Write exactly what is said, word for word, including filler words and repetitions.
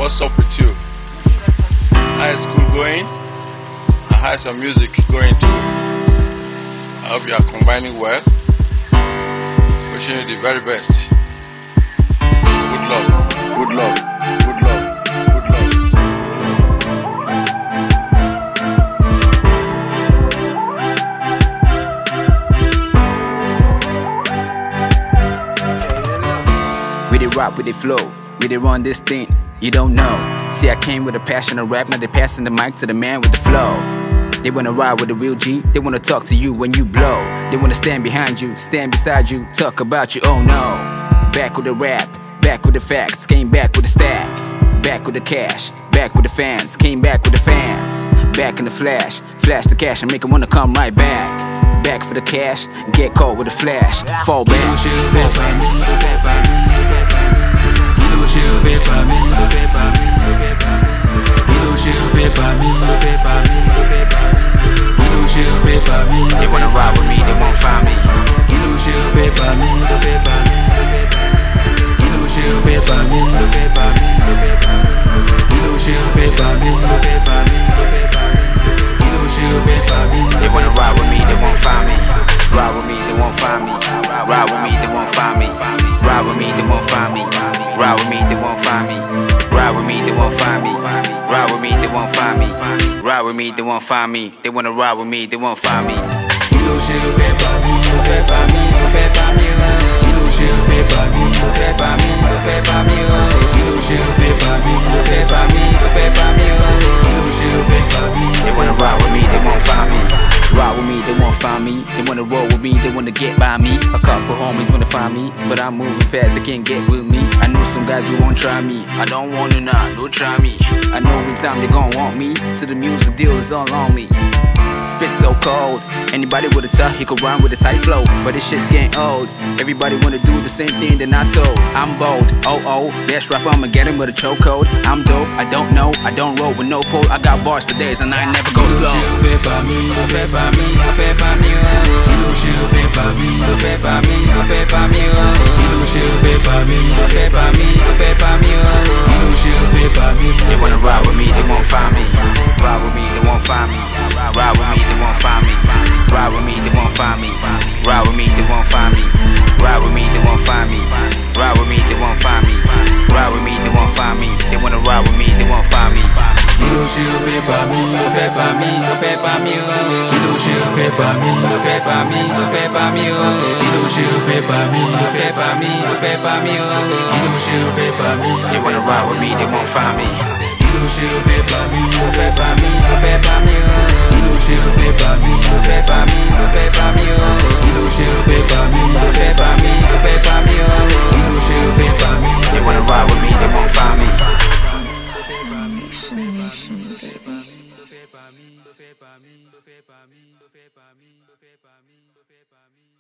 What's up with you? How is school going? And how is your music going too? I hope you are combining well. Wishing you the very best. Good luck. Good luck. Good luck. Good luck. We dey rock with the flow. We dey run this thing. You don't know. See, I came with a passion of rap. Now they passing the mic to the man with the flow. They wanna ride with the real G. They wanna talk to you when you blow. They wanna stand behind you, stand beside you, talk about you. Oh no. Back with the rap, back with the facts. Came back with the stack, back with the cash, back with the fans. Came back with the fans, back in the flash. Flash the cash and make them wanna come right back. Back for the cash, get caught with a flash. Fall back. Il le fait pas mi, il le fait pas mi, il le fait pas mi, il le fait pas mi, il le fait pas mi, il le fait pas mi, il le fait pas mi. They wanna ride with me, they won't find me. Il le fait pas mi, il le fait pas mi, il le fait pas mi, il le fait pas mi, il le fait pas mi, il le fait pas mi, il le fait pas mi, il le fait pas mi, il le fait pas mi, il le fait pas mi. They wanna ride with me, they won't find me. Ride with me, they won't find me. Ride with me, they won't find me. Ride with me, they won't find me. Ride with me, they won't find me. Ride with me, they won't find me. Ride with me, they won't find me. Ride with me, they won't find me. They wanna ride with me, they won't find me. Il le fait pas mi, il le fait pas mi, il le fait pas mi. Il le fait pas mi, il le fait pas mi, il le fait pas mi. Il le fait pas mi, il le fait pas mi, il le fait pas mi. Il le fait pas mi. They wanna ride with me, they won't find me. Ride with me, they won't find me. They wanna roll with me, they wanna get by me. A couple homies wanna find me, but I'm moving fast, they can't get with me. I know some guys who won't try me. I don't wanna nah, don't try me. I know in time they gon' want me, so the music deal is all on me. Spit so cold. Anybody with a tough, he could rhyme with a tight flow. But this shit's getting old. Everybody wanna do the same thing that I told. I'm bold, oh oh. Best rapper, I'ma get him with a chokehold. I'm dope, I don't know, I don't roll with no pole. I got bars for days and I never go slow. Il le fait pas mi, il le fait pas mi, il le fait pas mi. Il le fait pas mi, il le fait pas mi, il le fait pas mi. Il le fait pas mi, il le fait pas mi, il le fait pas mi. Il le fait pas mi. They wanna ride with me, they won't find me. Ride with me, they won't find me. Ride with me, they won't find me. Ride with me, they won't find me. Ride with me, they won't find me. Ride with me, they won't find me. Ride with me, they won't find me. Ride with me, they won't find me. They wanna ride with me, they won't find me. Il le fait pas mi, il le fait pas mi, il le fait pas mi. Il le fait pas mi, il le fait pas mi, il le fait pas mi. Il le fait pas mi, il le fait pas mi, il le fait pas mi. Il le fait pas mi. They wanna ride with me, they won't find me. Il le fait pas mi, il le fait pas mi, il le fait pas mi. Il le fait pas mi, il le fait pas mi, il le fait pas mi. Il le fait pas mi, il le fait pas mi, il le fait pas mi. Il le fait pas mi. They wanna ride with me, they won't find me. Fais pas mi, fais pas mi, fais pas mi, fais pas mi, fais pas mi, fais pas mi.